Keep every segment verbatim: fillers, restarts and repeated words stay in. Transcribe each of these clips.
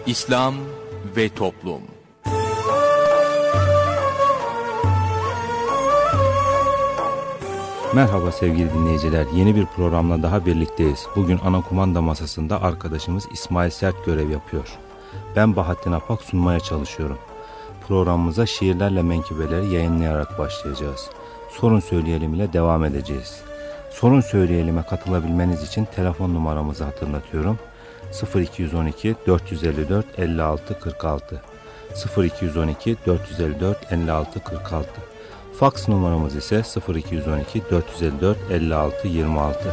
İslam ve Toplum. Merhaba sevgili dinleyiciler, yeni bir programla daha birlikteyiz. Bugün ana kumanda masasında arkadaşımız İsmail Sert görev yapıyor. Ben Bahattin Apak sunmaya çalışıyorum. Programımıza şiirlerle menkıbeleri yayınlayarak başlayacağız. Sorun söyleyelim ile devam edeceğiz. Sorun söyleyelime katılabilmeniz için telefon numaramızı hatırlatıyorum. sıfır iki on iki dört yüz elli dört elli altı kırk altı sıfır iki on iki dört yüz elli dört elli altı kırk altı. Faks numaramız ise sıfır iki on iki dört yüz elli dört elli altı yirmi altı.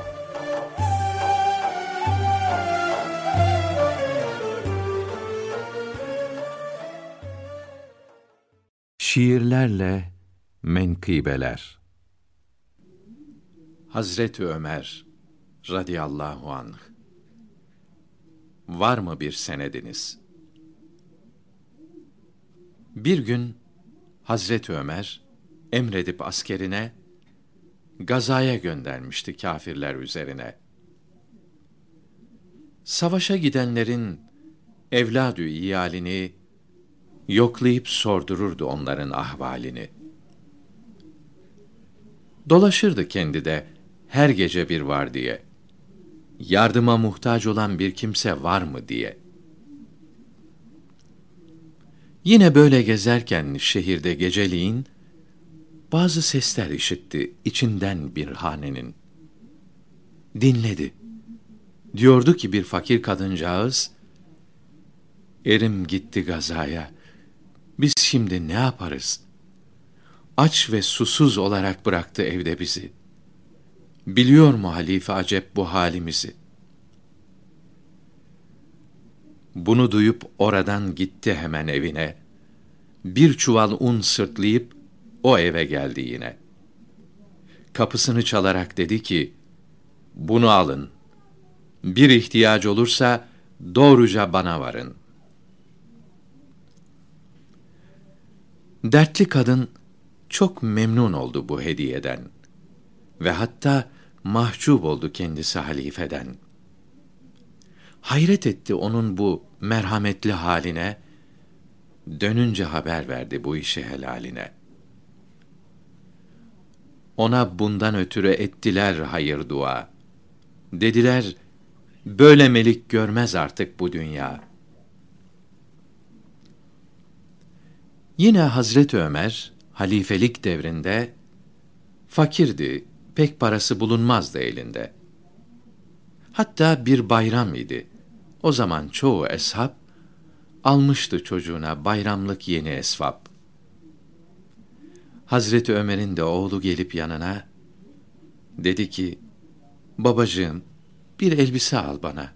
Şiirlerle menkıbeler. Hazreti Ömer radıyallahu anh. Var mı bir senediniz? Bir gün Hazreti Ömer emredip askerine gazaya göndermişti kâfirler üzerine. Savaşa gidenlerin evladü iyalini yoklayıp sordururdu onların ahvalini. Dolaşırdı kendi de her gece bir var diye. Yardıma muhtaç olan bir kimse var mı diye. Yine böyle gezerken şehirde geceliğin bazı sesler işitti içinden bir hanenin. Dinledi. Diyordu ki bir fakir kadıncağız, erim gitti gazaya, biz şimdi ne yaparız? Aç ve susuz olarak bıraktı evde bizi. Biliyor mu halife acep bu halimizi? Bunu duyup oradan gitti hemen evine. Bir çuval un sırtlayıp o eve geldi yine. Kapısını çalarak dedi ki, bunu alın. Bir ihtiyaç olursa doğruca bana varın. Dertli kadın çok memnun oldu bu hediyeden ve hatta mahcup oldu kendisi halifeden. Hayret etti onun bu merhametli haline, dönünce haber verdi bu işi helaline. Ona bundan ötürü ettiler hayır dua. Dediler, böyle melik görmez artık bu dünya. Yine Hazreti Ömer, halifelik devrinde, fakirdi, pek parası bulunmazdı elinde. Hatta bir bayram idi. O zaman çoğu eshab, almıştı çocuğuna bayramlık yeni esvap. Hazreti Ömer'in de oğlu gelip yanına, dedi ki, babacığım, bir elbise al bana.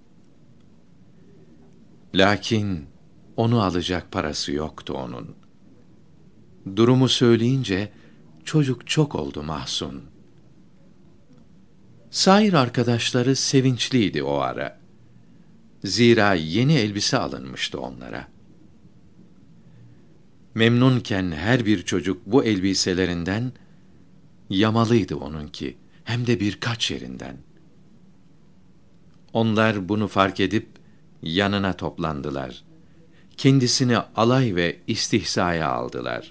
Lakin onu alacak parası yoktu onun. Durumu söyleyince çocuk çok oldu mahzun. Sair arkadaşları sevinçliydi o ara. Zira yeni elbise alınmıştı onlara. Memnunken her bir çocuk bu elbiselerinden yamalıydı onunki, hem de birkaç yerinden. Onlar bunu fark edip yanına toplandılar. Kendisini alay ve istihzaya aldılar.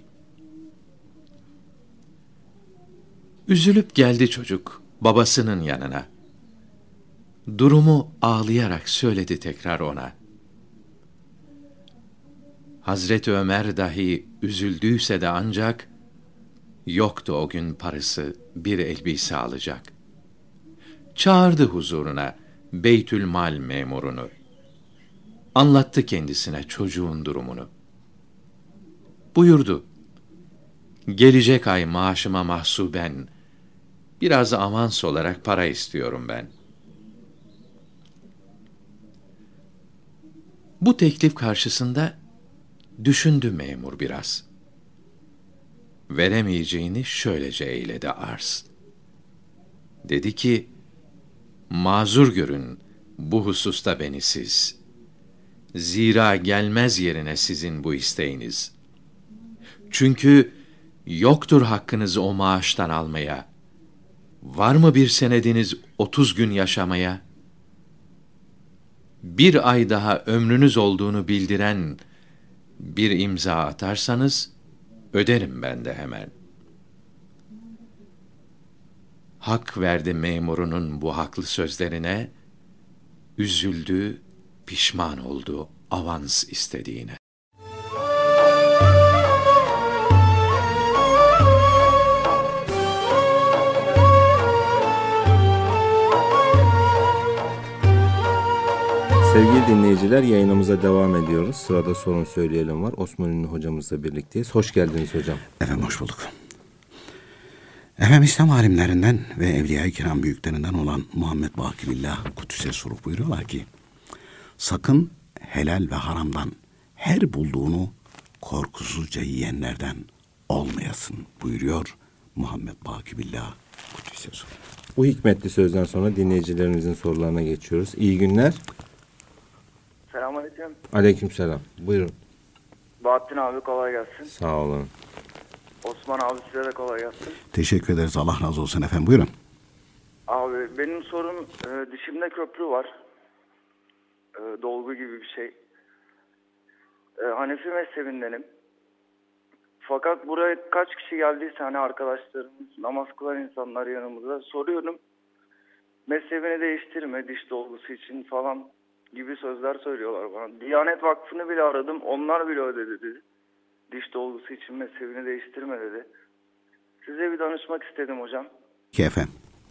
Üzülüp geldi çocuk babasının yanına. Durumu ağlayarak söyledi tekrar ona. Hazreti Ömer dahi üzüldüyse de ancak yoktu o gün parası bir elbise alacak. Çağırdı huzuruna Beytülmal memurunu. Anlattı kendisine çocuğun durumunu. Buyurdu, gelecek ay maaşıma mahsuben biraz avans olarak para istiyorum ben. Bu teklif karşısında düşündü memur biraz. Veremeyeceğini şöylece eyledi arz. Dedi ki, mazur görün bu hususta beni siz. Zira gelmez yerine sizin bu isteğiniz. Çünkü yoktur hakkınızı o maaştan almaya. Var mı bir senediniz otuz gün yaşamaya? bir ay daha ömrünüz olduğunu bildiren bir imza atarsanız, öderim ben de hemen. Hak verdi memurunun bu haklı sözlerine, üzüldü, pişman oldu avans istediğine. Sevgili dinleyiciler, yayınımıza devam ediyoruz. Sırada Sorun Söyleyelim var. Osman Ünlü hocamızla birlikteyiz. Hoş geldiniz hocam. Efendim hoş bulduk. Efendim İslam alimlerinden ve Evliya-i Kiram büyüklerinden olan Muhammed Baki Billah Kudüs'e sorup buyuruyorlar ki, sakın helal ve haramdan her bulduğunu korkusuzca yiyenlerden olmayasın buyuruyor Muhammed Baki Billah Kudüs'e sorup. Bu hikmetli sözden sonra dinleyicilerimizin sorularına geçiyoruz. İyi günler. Selamünaleyküm. Aleykümselam. Buyurun. Bahattin abi kolay gelsin. Sağ olun. Osman abi size de kolay gelsin. Teşekkür ederiz. Allah razı olsun efendim. Buyurun. Abi benim sorum e, dişimde köprü var. E, dolgu gibi bir şey. E, Hanefi mezhebindenim. Fakat buraya kaç kişi geldiyse hani arkadaşlarımız, namaz kılan insanlar yanımıza soruyorum. Mezhebini değiştirme diş dolgusu için falan gibi sözler söylüyorlar bana. Diyanet Vakfı'nı bile aradım. Onlar bile ödedi dedi. Diş dolgusu için mezhebini değiştirme dedi. Size bir danışmak istedim hocam. Ki efendim.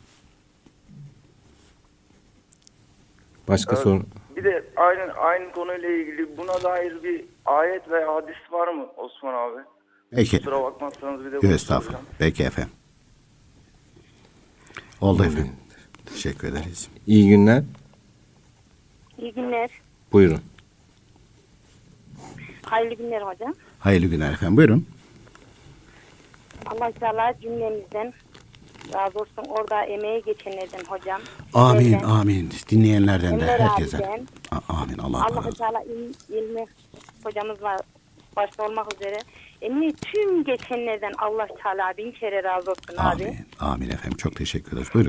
Başka Ee, sorun? Bir de aynı aynı konuyla ilgili buna dair bir ayet veya hadis var mı Osman abi? Peki. Kusura bakmazsanız bir de Yok bunu estağfurullah. soracağım. Peki efendim. Oldu efendim. Teşekkür ederiz. İyi günler. İyi günler. Buyurun. Hayırlı günler hocam. Hayırlı günler efendim. Buyurun. Allah Teala cümlemizden razı olsun. Orada emeğe geçenlerden hocam. Amin Sizlerden, amin. Dinleyenlerden de Ömer herkese. abiden, A- Amin. Allah razı Allah olsun. Teala il, ilmi hocamız var başta olmak üzere. Emeği tüm geçenlerden Allah Teala bin kere razı olsun abi. Amin. Amin efendim. Çok teşekkür ederiz. Buyurun.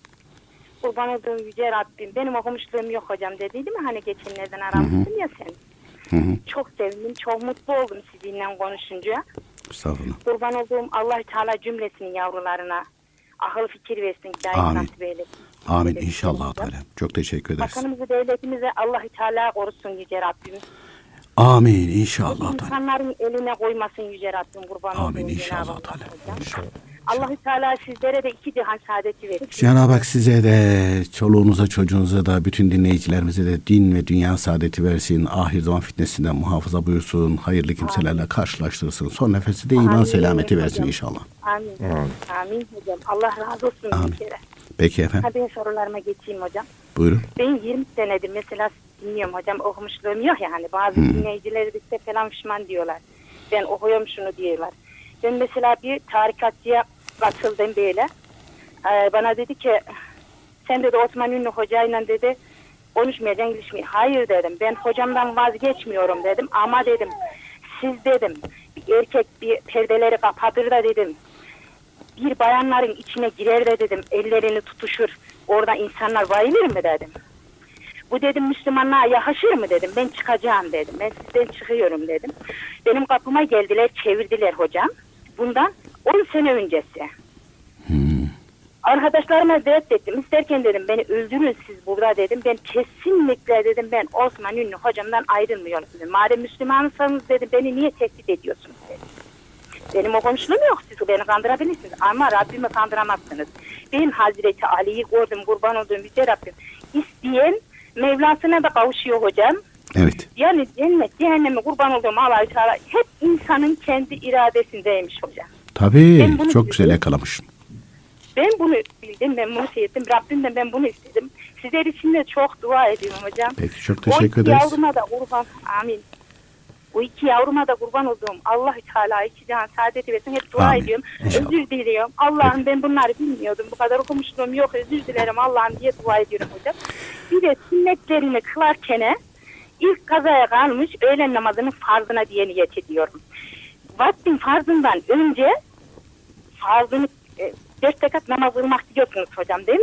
Kurban olduğum yüce Rabbim. Benim okumuşluğum yok hocam dediydi mi hani geçenlerden aramıştın ya sen. Hı hı. Çok sevindim. Çok mutlu oldum sizinle konuşunca. Estağfurullah. Kurban olduğum Allah Teala cümlesinin yavrularına akıl fikir versin. Hidayet Amin. nasip eylesin. Amin inşallah Teala. Çok teşekkür ederiz. Bakanımızı, devletimize Allah Teala korusun yüce Rabbim. Amin inşallah Teala. İnsanların eline koymasın yüce Rabbim, kurban Amin olduğum inşallah Cenab-ı Teala. Allah. Allah Teala sizlere de iki cihan saadeti verir. Cenab-ı Hak size de, çoluğunuza, çocuğunuza da, bütün dinleyicilerimize de din ve dünya saadeti versin. Ahir zaman fitnesinden muhafaza buyursun. Hayırlı kimselerle karşılaştırsın. Son nefesi de iman Amin. selameti versin Hocam. inşallah. Amin. Amin. Amin hocam. Allah razı olsun Amin. bir kere. Peki efendim. Hadi sorularıma geçeyim hocam. Buyurun. Ben yirmi senedir mesela dinliyorum hocam, okumuşluğum yok yani. Bazı Hmm. dinleyicileri de işte falan pişman diyorlar. Ben okuyorum şunu diyorlar. Ben mesela bir tarikatçıya katıldım böyle. Ee, bana dedi ki sen dedi Osman Ünlü hocayla dedi konuşmayacaksın, ilişmeyi. Hayır dedim, ben hocamdan vazgeçmiyorum dedim ama dedim siz dedim bir erkek bir perdeleri kapatır da dedim bir bayanların içine girer de dedim ellerini tutuşur, orada insanlar bayılır mı dedim. Bu dedim Müslümanlığa yakışır mı dedim, ben çıkacağım dedim, ben sizden çıkıyorum dedim. Benim kapıma geldiler, çevirdiler hocam. Bundan on sene öncesi. Hmm. Arkadaşlarıma reddettim. İsterken dedim beni öldürün siz burada dedim. Ben kesinlikle dedim ben Osman Ünlü hocamdan ayrılmıyorum dedim. Madem Müslümansanız dedim beni niye tehdit ediyorsunuz dedim. Benim o komşuluğum yok, siz beni kandırabilirsiniz ama Rabbimi kandıramazsınız. Ben Hazreti Ali'yi gördüm, kurban olduğum yüce Rabbim. İsteyen Mevlasına da kavuşuyor hocam. Evet. Yani cennet, cehenneme kurban olduğum Allah-u Teala hep insanın kendi iradesindeymiş hocam. Tabii Ben bunu çok güzel bildim. yakalamışsın. Ben bunu bildim, ben bunu seyrettim. Rabbimden ben bunu istedim. Sizler için de çok dua ediyorum hocam. Peki çok O teşekkür iki ederiz. yavruma da kurban, amin. O iki yavruma da kurban olduğum Allah-u Teala iki cihan saadeti versin. Hep dua Amin. ediyorum. İnşallah. Özür diliyorum. Allah'ım ben bunları bilmiyordum. Bu kadar okumuşluğum yok. Özür dilerim Allah'ım diye dua ediyorum hocam. Bir de sünnetlerini kılarken ilk kazaya kalmış öğlen namazının farzına diye niyet ediyorum. Vaktin farzından önce farzını e, dört rekat namaz kılmak diyorsunuz hocam değil mi?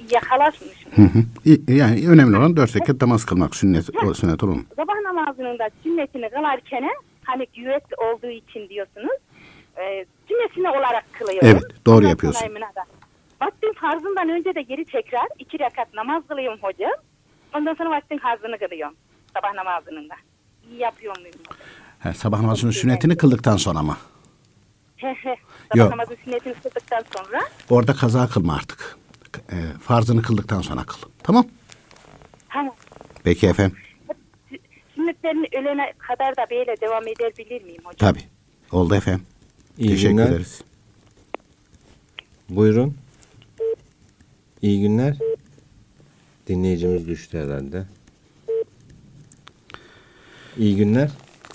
yakalaşmışım. Hı hı. Yani önemli olan dört rekat namaz kılmak. Sünnet, o sünnet olur mu? Sabah namazının da sünnetini kılarken hani yüvetli olduğu için diyorsunuz. E, sünnetini olarak kılıyorum. Evet, doğru Ondan yapıyorsun. sonra eminada. Vaktin farzından önce de geri tekrar iki rekat namaz kılıyorum hocam. Ondan sonra vaktin farzını kılıyorum. Sabah namazının da. İyi yapıyor muyum? He, sabah namazının sünnetini kıldıktan sonra mı? He he. Sabah Yok. namazının sünnetini kıldıktan sonra. Orada kaza kılma artık. E, farzını kıldıktan sonra kıl. Tamam. Tamam. Peki efendim. Sünnetlerini ölene kadar da böyle devam edebilir miyim hocam? Tabii. Oldu efendim. İyi Teşekkür günler. ederiz. Buyurun. İyi günler. Dinleyicimiz düştü herhalde. İyi günler.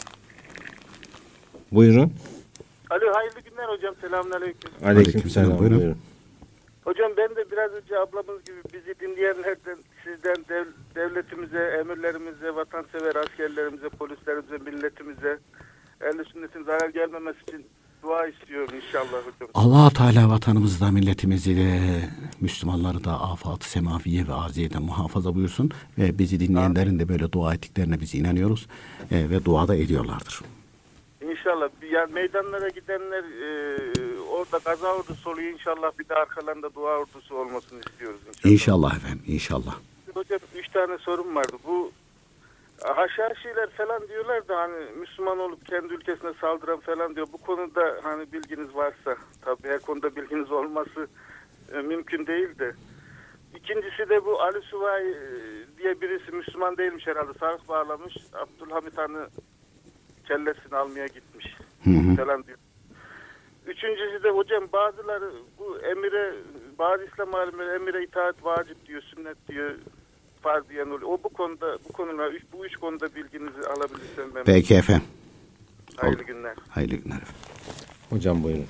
Buyurun. Alo, hayırlı günler hocam. Selamünaleyküm. Aleykümselam. Aleykümselam, buyurun. Buyurun. Hocam ben de biraz önce ablamız gibi bizi dinleyenlerden, sizden dev, devletimize, emirlerimize, vatansever askerlerimize, polislerimize, milletimize, ehl-i sünnetin zarar gelmemesi için dua istiyorum inşallah hocam. Allah Teala vatanımızı da milletimizi de Müslümanları da afat-ı semaviye ve arziyeden muhafaza buyursun ve bizi dinleyenlerin de böyle dua ettiklerine biz inanıyoruz e, ve duada ediyorlardır. İnşallah. Yani meydanlara gidenler e, orada gaza ordusu oluyor. İnşallah bir de arkalarında dua ordusu olmasını istiyoruz. İnşallah, İnşallah efendim, inşallah. Hocam üç tane sorum vardı. Bu Haşhaşiler falan diyorlar da hani Müslüman olup kendi ülkesine saldıran falan diyor. Bu konuda hani bilginiz varsa, tabii her konuda bilginiz olması e, mümkün değil de. İkincisi de bu Ali Suvay e, diye birisi Müslüman değilmiş herhalde. Sarık bağlamış. Abdülhamit Han'ı kellesini almaya gitmiş. Hı hı. Falan diyor. Üçüncüsü de hocam bazıları bu emire, bazı İslam alimleri emire itaat vacip diyor, sünnet diyor, farz diyen oluyor. O bu konuda, bu konular, bu üç konuda bilginizi alabilirsem ben. Peki efendim. Hayırlı günler. Hayırlı günler efendim. Hocam buyurun.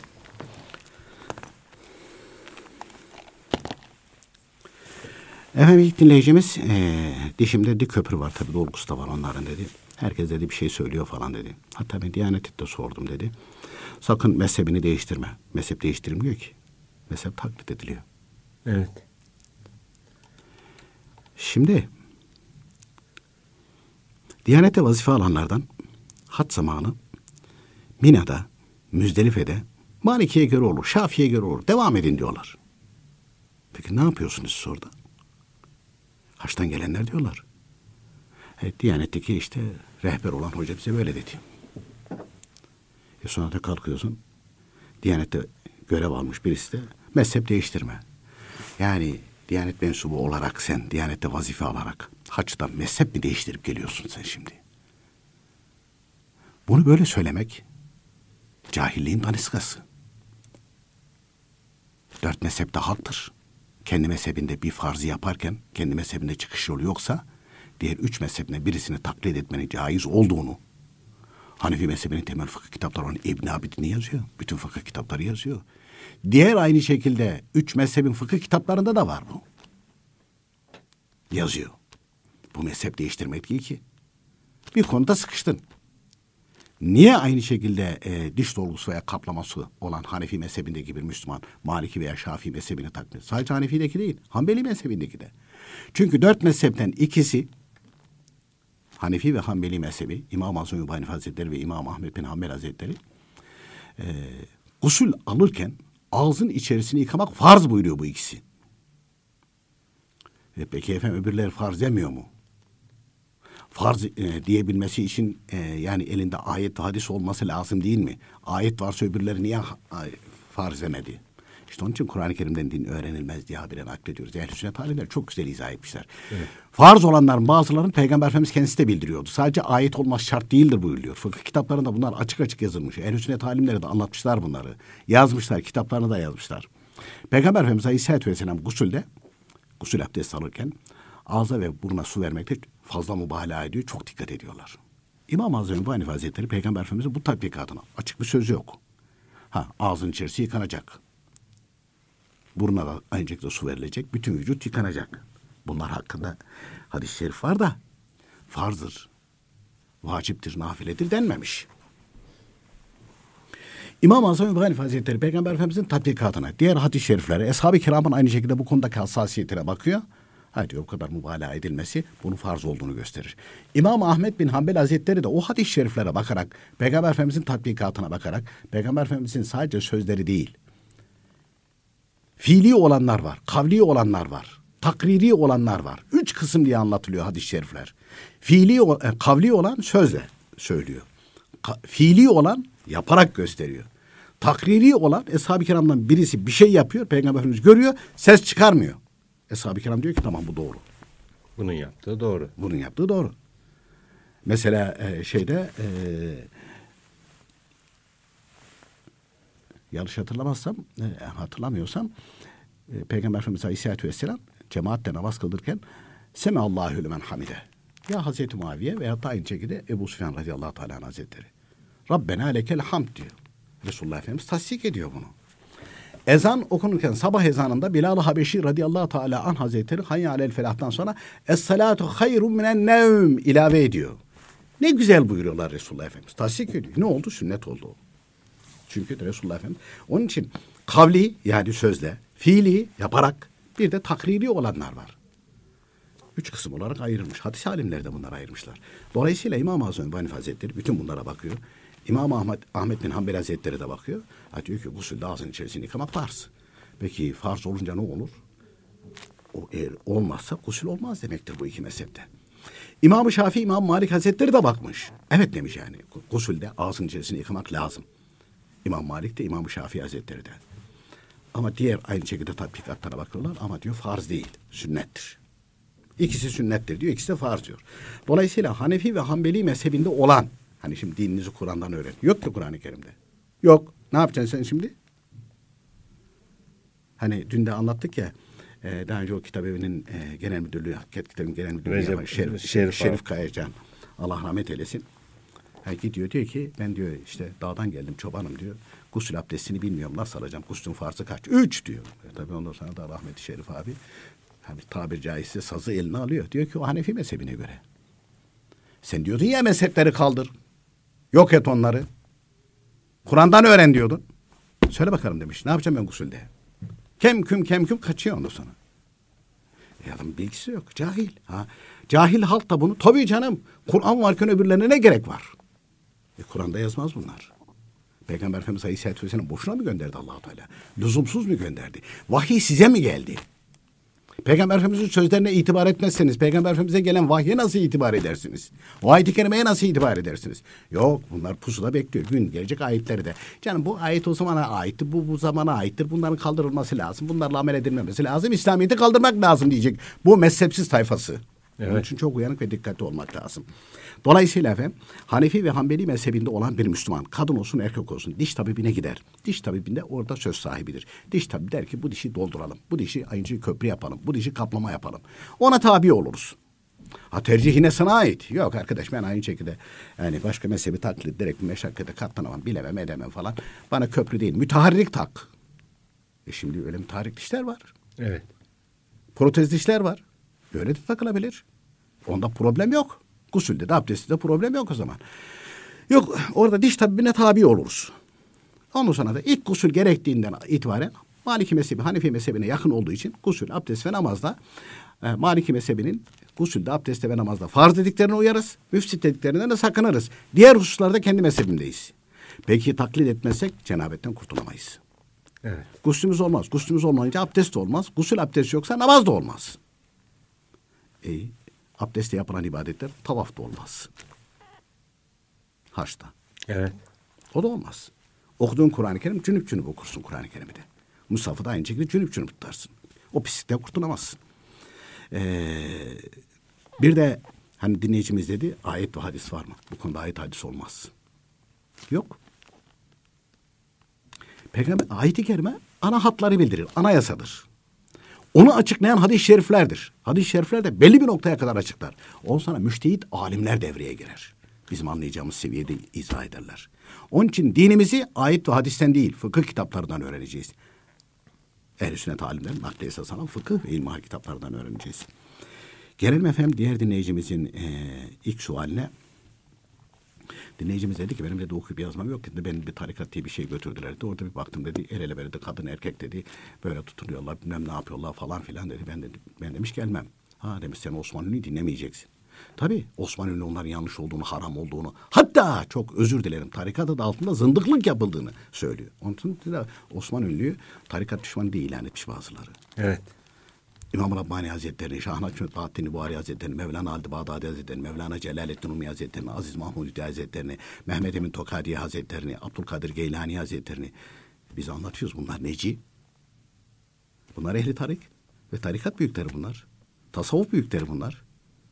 Efendim ilk dinleyicimiz ee, dişimde dik köprü var tabii dolgusu da var onların dedi. Herkes dedi bir şey söylüyor falan dedi. Hatta ben Diyanet'te sordum dedi. Sakın mezhebini değiştirme. Mezhep değiştirilmiyor ki. Mezhep taklit ediliyor. Evet. Şimdi Diyanet'te vazife alanlardan hac zamanı Mina'da, Müzdelife'de Maliki'ye göre olur, Şafii'ye göre olur. Devam edin diyorlar. Peki ne yapıyorsunuz siz orada? Haçtan gelenler diyorlar. Evet, Diyanet'teki işte rehber olan hoca bize böyle dedi. E sonra da kalkıyorsun. Diyanet'te görev almış birisi de mezhep değiştirme. Yani Diyanet mensubu olarak sen Diyanet'te vazife alarak haçtan mezhep mi değiştirip geliyorsun sen şimdi? Bunu böyle söylemek cahilliğin daniskası. Dört mezhep de haktır. Kendi mezhebinde bir farzı yaparken kendi mezhebinde çıkış yolu yoksa diğer üç mezhebine birisini taklit etmenin caiz olduğunu Hanefi mezhebinin temel fıkıh kitapları olan İbn Abidin yazıyor. Bütün fıkıh kitapları yazıyor. Diğer aynı şekilde üç mezhebin fıkıh kitaplarında da var bu. Yazıyor. Bu mezhep değiştirmek değil ki. Bir konuda sıkıştın. Niye aynı şekilde e, diş dolgusu veya kaplaması olan Hanefi mezhebindeki bir Müslüman Maliki veya Şafii mezhebini taklit ediyor? Sadece Hanefi'deki değil, Hanbeli mezhebindeki de. Çünkü dört mezhepten ikisi Hanefi ve Hanbeli mezhebi, İmam Azam Ebu Hanife Hazretleri ve İmam Ahmed bin Hanbel Hazretleri e, gusül alırken ağzın içerisini yıkamak farz buyuruyor bu ikisi. E, peki efendim öbürleri farz demiyor mu? Farz e, diyebilmesi için e, yani elinde ayet ve hadis olması lazım değil mi? Ayet varsa öbürleri niye ay, farz demedi? İşte onun için Kur'an-ı Kerim'den din öğrenilmez diye habire naklediyoruz. Ehl-i sünnet alimler çok güzel izah etmişler. Evet. Farz olanların bazılarını Peygamber Efendimiz kendisi de bildiriyordu. Sadece ayet olması şart değildir buyuruyor. Fıkıh kitaplarında bunlar açık açık yazılmış. Ehl-i sünnet alimleri de anlatmışlar bunları. Yazmışlar, kitaplarını da yazmışlar. Peygamber Efendimiz Aleyhisselatü Vesselam gusülde, gusül abdest alırken ağza ve buruna su vermekte fazla mübalağa ediyor. Çok dikkat ediyorlar. İmam-ı Azam Ebu Hanife Hazretleri Peygamber Efendimiz'in bu tatbikatına açık bir söz yok. Ha, ağzın içerisi yıkanacak. Burnuna da aynı şekilde su verilecek. Bütün vücut yıkanacak. Bunlar hakkında hadis-i şerif var da farzdır, vaciptir, nafiledir denmemiş. İmam-ı Azam Ebu Hanife Hazretleri Peygamber Efendimizin tatbikatına, diğer hadis-i şeriflere, Eshab-ı Kiram'ın aynı şekilde bu konudaki hassasiyetine bakıyor. Ha diyor, o kadar mübalağa edilmesi bunun farz olduğunu gösterir. İmam Ahmed bin Hanbel Hazretleri de o hadis-i şeriflere bakarak, Peygamber Efendimizin tatbikatına bakarak, Peygamber Efendimizin sadece sözleri değil, fiili olanlar var, kavli olanlar var, takriri olanlar var. Üç kısım diye anlatılıyor hadis-i şerifler. Fiili, kavli olan sözle söylüyor. Ka- fiili olan yaparak gösteriyor. Takriri olan Eshab-ı Kiram'dan birisi bir şey yapıyor, Peygamber Efendimiz görüyor, ses çıkarmıyor. Eshab-ı Kiram diyor ki tamam bu doğru. Bunun yaptığı doğru. Bunun yaptığı doğru. Mesela e, şeyde e, yanlış hatırlamazsam, e, hatırlamıyorsam e, Peygamber Efendimiz Aleyhisselatü Vesselam cemaatle namaz kıldırırken Semallahü lümen hamide. Ya Hazreti Muaviye veya da aynı şekilde Ebu Süfyan radıyallahu teala hazretleri. Rabbena lekel hamd diyor. Resulullah Efendimiz tasdik ediyor bunu. Ezan okunurken sabah ezanında Bilal-i Habeşi radıyallahu teala anh hazretleri hayya alel felahtan sonra es-salatu hayrun minen nevm ilave ediyor. Ne güzel buyuruyorlar Resulullah Efendimiz. Tasdik ediyor. Ne oldu? Sünnet oldu. Çünkü Resulullah Efendimiz. Onun için kavli yani sözle, fiili yaparak bir de takriri olanlar var. Üç kısım olarak ayrılmış. Hadis alimleri de bunları ayırmışlar. Dolayısıyla İmam-ı Azam Ebu Hanife Hazretleri bütün bunlara bakıyor. İmam Ahmet, Ahmet bin Hanbel Hazretleri de bakıyor. Ha diyor ki gusülde ağzın içerisini yıkamak farz. Peki farz olunca ne olur? O eğer olmazsa gusül olmaz demektir bu iki mezhepte. İmam-ı Şafii, İmam Malik Hazretleri de bakmış. Evet demiş yani. Gusülde ağzın içerisini yıkamak lazım. İmam Malik de İmam-ı Şafii Hazretleri de. Ama diğer aynı şekilde tatbikatlara bakıyorlar ama diyor farz değil, sünnettir. İkisi sünnettir diyor, ikisi de farz diyor. Dolayısıyla Hanefi ve Hanbeli mezhebinde olan, hani şimdi dininizi Kur'an'dan öğren. Yok ki Kur'an-ı Kerim'de. Yok. Ne yapacaksın sen şimdi? Hani dün de anlattık ya, e, daha önce o kitap evinin e, genel müdürlüğü, Hakikat Kitabı'nın genel müdürlüğü Recep, yapan Şerif, Şerif, Şerif Kayacan. Allah rahmet eylesin. Ha, gidiyor diyor ki ben diyor işte dağdan geldim çobanım diyor. Gusül abdestini bilmiyorum nasıl alacağım. Guslün farzı kaç? Üç diyor. E, tabii ondan sonra da rahmeti Şerif abi hani tabir caizse sazı eline alıyor. Diyor ki o Hanefi mezhebine göre. Sen diyordun ya mezhepleri kaldır. Yok et onları. Kur'an'dan öğren diyordun. Söyle bakalım demiş. Ne yapacağım ben gusülde? Kemküm kemküm kaçıyor ondan sonra. E adam bilgisi yok. Cahil. Ha. Cahil halk da bunu. Tabii canım. Kur'an varken öbürlerine ne gerek var? E Kur'an'da yazmaz bunlar. Peygamber Efendimiz Aleyhisselatü Vesselam boşuna mı gönderdi Allah-u Teala? Lüzumsuz mu gönderdi? Vahiy size mi geldi? Peygamber Efendimiz'in sözlerine itibar etmezseniz, Peygamber Efendimiz'e gelen vahye nasıl itibar edersiniz? O ayet-i kerimeye nasıl itibar edersiniz? Yok, bunlar pusuda bekliyor. Gün gelecek ayetleri de. Canım bu ayet o zamana aittir, bu bu zamana aittir. Bunların kaldırılması lazım. Bunlarla amel edilmemesi lazım. İslamiyet'i kaldırmak lazım diyecek. Bu mezhepsiz tayfası. Evet. Onun için çok uyanık ve dikkatli olmak lazım. Dolayısıyla efendim Hanefi ve Hanbeli mezhebinde olan bir Müslüman, kadın olsun erkek olsun, diş tabibine gider. Diş tabibinde orada söz sahibidir. Diş tabibi der ki bu dişi dolduralım, bu dişi aynı köprü yapalım, bu dişi kaplama yapalım. Ona tabi oluruz. Ha tercih yine sana ait. Yok arkadaş ben aynı şekilde yani başka mezhebi taklit ederek meşakkate katlanamam, bilemem edemem falan. Bana köprü değil, müteharrik tak. E şimdi öyle müteharrik dişler var. Evet. Protez dişler var. Böyle de takılabilir. Onda problem yok. Gusülde de abdestte de problem yok o zaman. Yok orada diş tabibine tabi oluruz. Ondan sonra da ilk gusül gerektiğinden itibaren Maliki mezhebi, Hanefi mezhebine yakın olduğu için gusül, abdest ve namazda e, Maliki mezhebinin gusülde, abdestte ve namazda farz dediklerine uyarız. Müfsit dediklerinden de sakınırız. Diğer hususlarda kendi mezhebimdeyiz. Peki taklit etmezsek cenabetten kurtulamayız. Evet. Guslümüz olmaz. Guslümüz olmayınca abdest de olmaz. Gusül abdest yoksa namaz da olmaz. E, abdestle yapılan ibadetler tavaf da olmaz. Haçta. Evet. O da olmaz. Okuduğun Kur'an-ı Kerim cünüp cünüp okursun Kur'an-ı Kerim'i de. Mushafı da aynı şekilde cünüp cünüp tutarsın. O pislikten kurtulamazsın. Ee, bir de hani dinleyicimiz dedi ayet ve hadis var mı? Bu konuda ayet hadis olmaz. Yok. Peygamber ayet-i kerime ana hatları bildirir. Anayasadır. Onu açıklayan hadis-i şeriflerdir. Hadis-i şerifler de belli bir noktaya kadar açıklar. Ondan sonra müştehit alimler devreye girer. Bizim anlayacağımız seviyede izah ederler. Onun için dinimizi ayet ve hadisten değil, fıkıh kitaplarından öğreneceğiz. Ehl-i sünnet alimlerin nakli esas alan fıkıh ve ilmihal kitaplarından öğreneceğiz. Gelelim efendim diğer dinleyicimizin e, ilk sualine. Dinleyicimiz dedi ki benim dedi okuyup yazmam yok dedi. Benim bir tarikat diye bir şey götürdüler dedi. Orada bir baktım dedi el ele verdi kadın erkek dedi. Böyle tutunuyorlar bilmem ne yapıyorlar falan filan dedi. Ben dedi ben demiş gelmem. Ha demiş sen Osmanlı'yı dinlemeyeceksin. Tabii Osmanlı'nın onların yanlış olduğunu, haram olduğunu, hatta çok özür dilerim tarikat adı altında zındıklık yapıldığını söylüyor. Onun için Osmanlı'yı tarikat düşmanı değil ilan etmiş bazıları. Evet. İmam Rabbani Hazretleri, Şah Nakşibend Bahattin Buhari Hazretleri, Mevlana Halid Bağdadi Hazretleri, Mevlana Celaleddin Rumi Hazretleri, Aziz Mahmud Hüdayi Hazretleri, Mehmet Emin Tokadiye Hazretleri, Abdülkadir Geylani Hazretleri. Biz anlatıyoruz bunlar neci? Bunlar ehli tarik ve tarikat büyükleri bunlar. Tasavvuf büyükleri bunlar.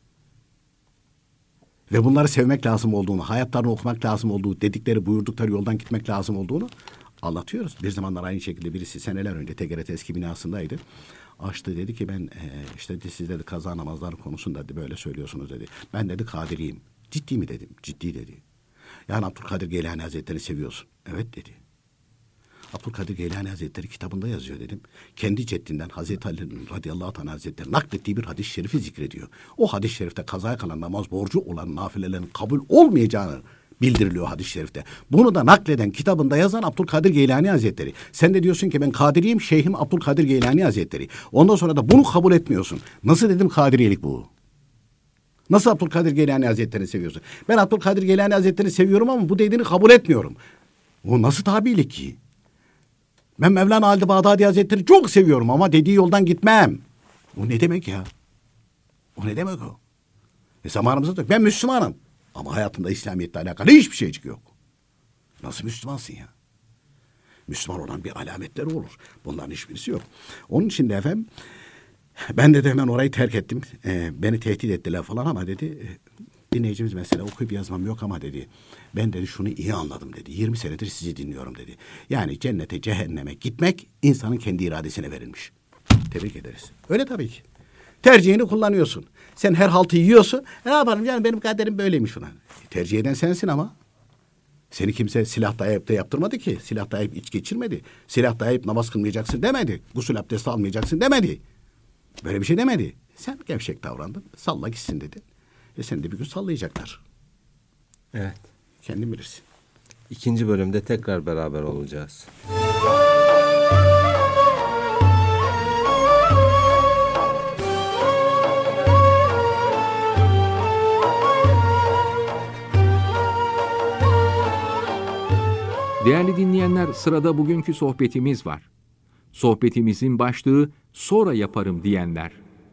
Ve bunları sevmek lazım olduğunu, hayatlarını okumak lazım olduğu, dedikleri, buyurdukları yoldan gitmek lazım olduğunu anlatıyoruz. Bir zamanlar aynı şekilde birisi seneler önce T G R T eski binasındaydı. Açtı dedi ki ben e, işte siz dedi kaza namazları konusunda dedi böyle söylüyorsunuz dedi. Ben dedi Kadiriyim. Ciddi mi dedim? Ciddi dedi. Yani Abdülkadir Geylani Hazretleri'ni seviyorsun. Evet dedi. Abdülkadir Geylani Hazretleri kitabında yazıyor dedim. Kendi ceddinden Hazreti Ali radıyallahu anh Hazretleri naklettiği bir hadis-i şerifi zikrediyor. O hadis-i şerifte kazaya kalan namaz borcu olan nafilelerin kabul olmayacağını bildiriliyor hadis-i şerifte. Bunu da nakleden kitabında yazan Abdülkadir Geylani Hazretleri. Sen de diyorsun ki ben Kadiriyim, şeyhim Abdülkadir Geylani Hazretleri. Ondan sonra da bunu kabul etmiyorsun. Nasıl dedim Kadiriyelik bu? Nasıl Abdülkadir Geylani Hazretleri'ni seviyorsun? Ben Abdülkadir Geylani Hazretleri'ni seviyorum ama bu dediğini kabul etmiyorum. O nasıl tabilik ki? Ben Mevlana Halid Bağdadi Hazretleri'ni çok seviyorum ama dediği yoldan gitmem. O ne demek ya? O ne demek o? E zamanımızda da ben Müslümanım. Ama hayatımda İslamiyet'le alakalı hiçbir şeycik yok. Nasıl Müslümansın ya? Müslüman olan bir alametleri olur. Bunların hiçbirisi yok. Onun için de efendim ben de, de hemen orayı terk ettim. Ee, beni tehdit ettiler falan ama dedi dinleyicimiz mesela okuyup yazmam yok ama dedi ben dedi şunu iyi anladım dedi. yirmi senedir sizi dinliyorum dedi. Yani cennete cehenneme gitmek insanın kendi iradesine verilmiş. Tebrik ederiz. Öyle tabii ki. Tercihini kullanıyorsun. Sen her haltı yiyorsun. E ne yapalım yani benim kaderim böyleymiş falan. Tercih eden sensin ama. Seni kimse silah dayayıp da yaptırmadı ki. Silah dayayıp iç geçirmedi. Silah dayayıp namaz kılmayacaksın demedi. Gusül abdesti almayacaksın demedi. Böyle bir şey demedi. Sen gevşek davrandın. Salla gitsin dedi. Ve seni de bir gün sallayacaklar. Evet. Kendin bilirsin. İkinci bölümde tekrar beraber olacağız. Değerli dinleyenler, sırada bugünkü sohbetimiz var. Sohbetimizin başlığı sonra yaparım diyenler.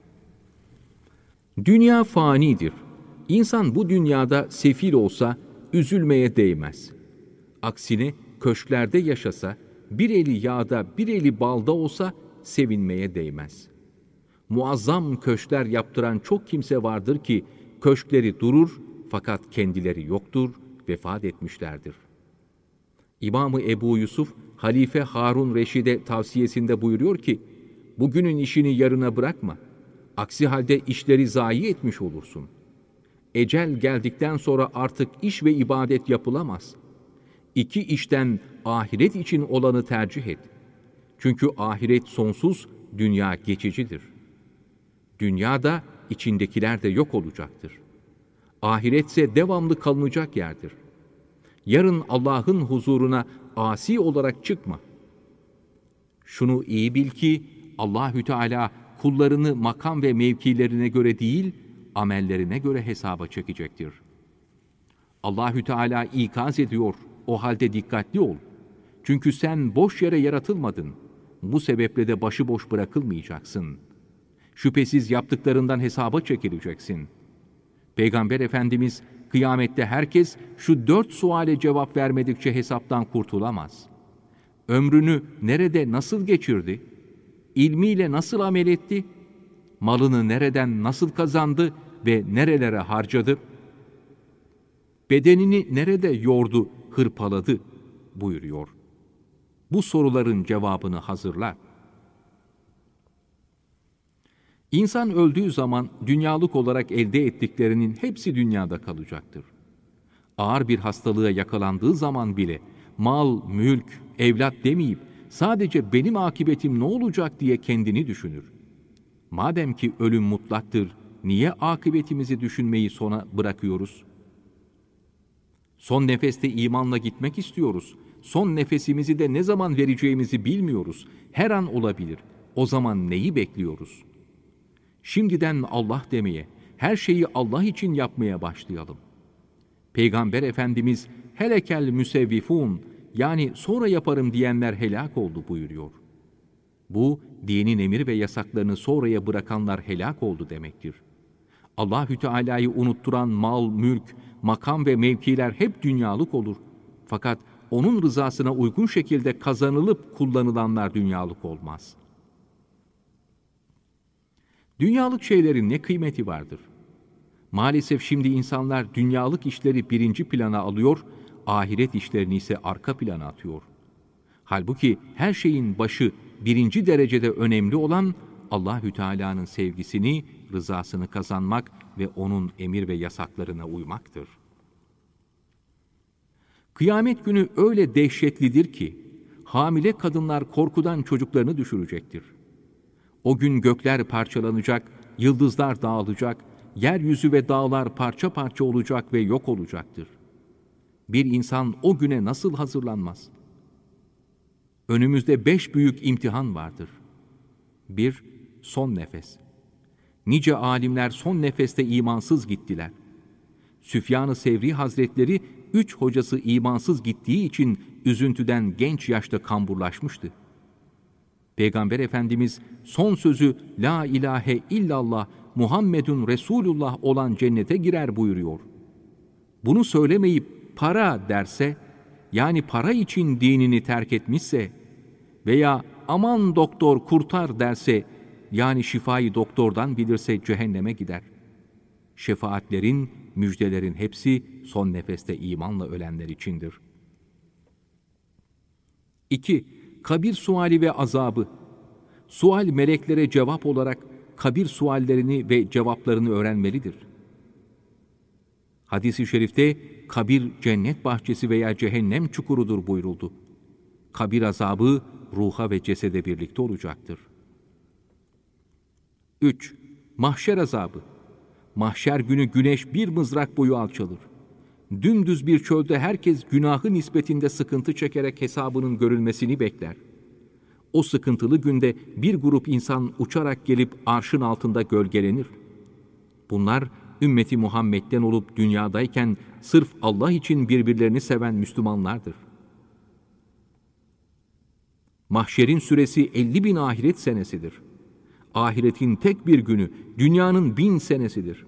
Dünya fanidir. İnsan bu dünyada sefil olsa üzülmeye değmez. Aksine köşklerde yaşasa, bir eli yağda bir eli balda olsa sevinmeye değmez. Muazzam köşkler yaptıran çok kimse vardır ki köşkleri durur fakat kendileri yoktur, vefat etmişlerdir. İmam-ı Ebu Yusuf, Halife Harun Reşid'e tavsiyesinde buyuruyor ki, bugünün işini yarına bırakma. Aksi halde işleri zayi etmiş olursun. Ecel geldikten sonra artık iş ve ibadet yapılamaz. İki işten ahiret için olanı tercih et. Çünkü ahiret sonsuz, dünya geçicidir. Dünyada içindekiler de yok olacaktır. Ahiretse devamlı kalınacak yerdir. Yarın Allah'ın huzuruna asi olarak çıkma. Şunu iyi bil ki Allahü Teala kullarını makam ve mevkilerine göre değil, amellerine göre hesaba çekecektir. Allahü Teala ikaz ediyor, o halde dikkatli ol. Çünkü sen boş yere yaratılmadın. Bu sebeple de başıboş bırakılmayacaksın. Şüphesiz yaptıklarından hesaba çekileceksin. Peygamber Efendimiz, kıyamette herkes şu dört suale cevap vermedikçe hesaptan kurtulamaz. Ömrünü nerede nasıl geçirdi? İlmiyle nasıl amel etti? Malını nereden nasıl kazandı ve nerelere harcadı? Bedenini nerede yordu, hırpaladı buyuruyor. Bu soruların cevabını hazırla. İnsan öldüğü zaman dünyalık olarak elde ettiklerinin hepsi dünyada kalacaktır. Ağır bir hastalığa yakalandığı zaman bile mal, mülk, evlat demeyip sadece benim akıbetim ne olacak diye kendini düşünür. Madem ki ölüm mutlaktır, niye akıbetimizi düşünmeyi sona bırakıyoruz? Son nefeste imanla gitmek istiyoruz. Son nefesimizi de ne zaman vereceğimizi bilmiyoruz. Her an olabilir. O zaman neyi bekliyoruz? Şimdiden Allah demeye, her şeyi Allah için yapmaya başlayalım. Peygamber Efendimiz helekel müsevvifun, yani sonra yaparım diyenler helak oldu buyuruyor. Bu, dinin emir ve yasaklarını sonraya bırakanlar helak oldu demektir. Allahü Teala'yı unutturan mal, mülk, makam ve mevkiler hep dünyalık olur. Fakat onun rızasına uygun şekilde kazanılıp kullanılanlar dünyalık olmaz. Dünyalık şeylerin ne kıymeti vardır? Maalesef şimdi insanlar dünyalık işleri birinci plana alıyor, ahiret işlerini ise arka plana atıyor. Halbuki her şeyin başı, birinci derecede önemli olan Allahü Teala'nın sevgisini, rızasını kazanmak ve onun emir ve yasaklarına uymaktır. Kıyamet günü öyle dehşetlidir ki, hamile kadınlar korkudan çocuklarını düşürecektir. O gün gökler parçalanacak, yıldızlar dağılacak, yeryüzü ve dağlar parça parça olacak ve yok olacaktır. Bir insan o güne nasıl hazırlanmaz? Önümüzde beş büyük imtihan vardır. Bir, son nefes. Nice alimler son nefeste imansız gittiler. Süfyan-ı Sevri Hazretleri, üç hocası imansız gittiği için üzüntüden genç yaşta kamburlaşmıştı. Peygamber Efendimiz son sözü La ilahe illallah Muhammedun Resulullah olan cennete girer buyuruyor. Bunu söylemeyip para derse, yani para için dinini terk etmişse veya aman doktor kurtar derse, yani şifayı doktordan bilirse cehenneme gider. Şefaatlerin, müjdelerin hepsi son nefeste imanla ölenler içindir. İki, kabir suali ve azabı. Sual meleklere cevap olarak kabir suallerini ve cevaplarını öğrenmelidir. Hadis-i şerifte kabir cennet bahçesi veya cehennem çukurudur buyuruldu. Kabir azabı ruha ve cesede birlikte olacaktır. Üç, mahşer azabı. Mahşer günü güneş bir mızrak boyu alçalır. Dümdüz bir çölde herkes günahı nispetinde sıkıntı çekerek hesabının görülmesini bekler. O sıkıntılı günde bir grup insan uçarak gelip arşın altında gölgelenir. Bunlar ümmeti Muhammed'den olup dünyadayken sırf Allah için birbirlerini seven Müslümanlardır. Mahşerin süresi elli bin ahiret senesidir. Ahiretin tek bir günü dünyanın bin senesidir.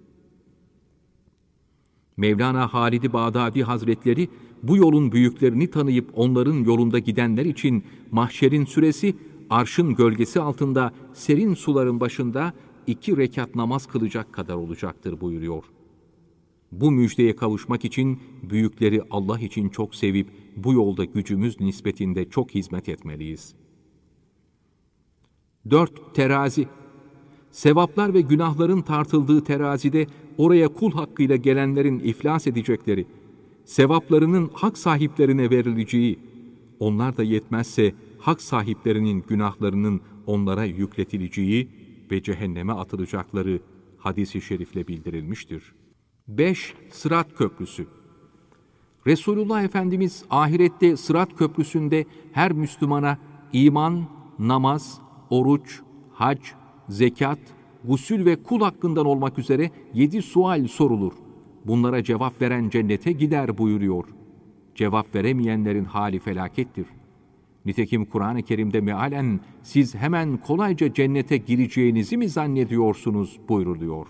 Mevlana Halid-i Bağdadi Hazretleri bu yolun büyüklerini tanıyıp onların yolunda gidenler için mahşerin süresi arşın gölgesi altında serin suların başında iki rekat namaz kılacak kadar olacaktır buyuruyor. Bu müjdeye kavuşmak için büyükleri Allah için çok sevip bu yolda gücümüz nispetinde çok hizmet etmeliyiz. Dört, terazi. Sevaplar ve günahların tartıldığı terazide oraya kul hakkıyla gelenlerin iflas edecekleri, sevaplarının hak sahiplerine verileceği, onlar da yetmezse hak sahiplerinin günahlarının onlara yükletileceği ve cehenneme atılacakları hadis-i şerifle bildirilmiştir. Beş, Sırat Köprüsü. Resulullah Efendimiz ahirette Sırat Köprüsü'nde her Müslümana iman, namaz, oruç, hac, zekat, gusül ve kul hakkından olmak üzere yedi sual sorulur. Bunlara cevap veren cennete gider buyuruyor. Cevap veremeyenlerin hali felakettir. Nitekim Kur'an-ı Kerim'de mealen siz hemen kolayca cennete gireceğinizi mi zannediyorsunuz buyruluyor.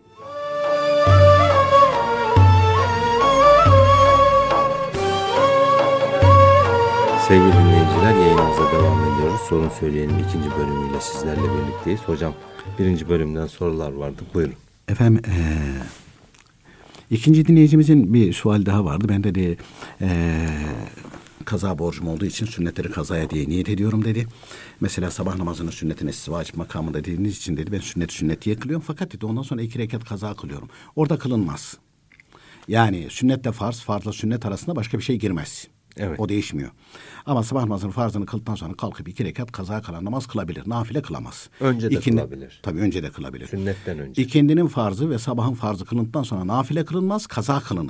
Sevgili dinleyiciler, yayınımıza devam ediyoruz. Sorun Söyleyelim ikinci bölümüyle sizlerle birlikteyiz. Hocam, birinci bölümden sorular vardı. Buyurun. Efendim, ee, ikinci dinleyicimizin bir sual daha vardı. Ben dedi, ee, kaza borcum olduğu için sünnetleri kazaya diye niyet ediyorum dedi. Mesela sabah namazının sünnetine siz vacip makamında dediğiniz için dedi, ben sünnet sünnet diye kılıyorum. Fakat dedi ondan sonra iki rekat kaza kılıyorum. Orada kılınmaz. Yani sünnetle farz, farzla sünnet arasında başka bir şey girmez. Evet. O değişmiyor. Ama sabah namazının farzını kıldıktan sonra kalkıp iki rekat kaza kalan namaz kılabilir. Nafile kılamaz. Önce de İkindi, kılabilir. Tabii önce de kılabilir. Sünnetten önce. İkindinin farzı ve sabahın farzı kılındıktan sonra nafile kılınmaz, kaza kılınır.